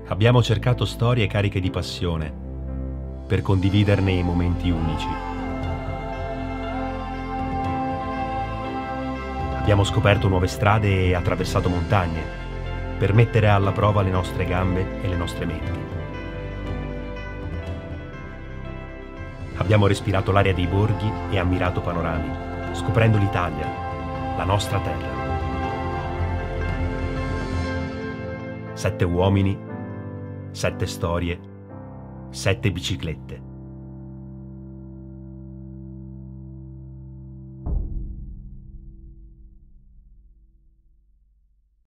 Abbiamo cercato storie cariche di passione per condividerne i momenti unici. Abbiamo scoperto nuove strade e attraversato montagne per mettere alla prova le nostre gambe e le nostre menti. Abbiamo respirato l'aria dei borghi e ammirato panorami, scoprendo l'Italia, la nostra terra. 7 uomini, 7 storie, 7 biciclette.